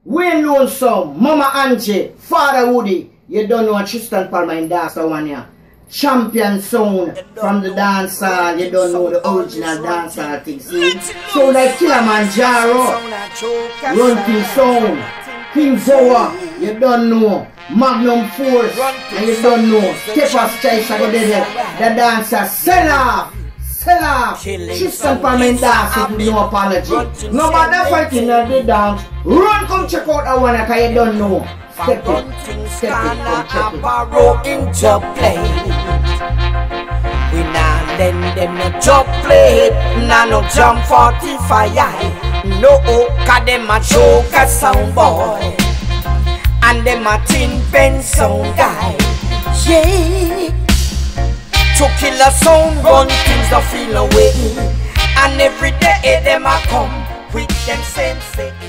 Wayne Lonesome, Mama Angie, Father Woody. You don't know Tristan Palmer in Dancer one here. Champion sound from the dancehall. You don't know the original dancehall thing. See? So like Kilimanjaro, Runting Sound, King Zoa, you don't know. Magnum Force, and you don't know. Stepas Choice, I go there. The dancer, sell off. Tristan Palmer in dance with no apology. No matter fighting in the dance, run come check out that one because you don't know. Step it, come check it. Into play. We now lend them no job play. Now no jump 45. No, cause them a choke a sound boy. And them a tin pen sound guy. Yeah. To kill a sound, run things to feel away. And every day them a come with them same say.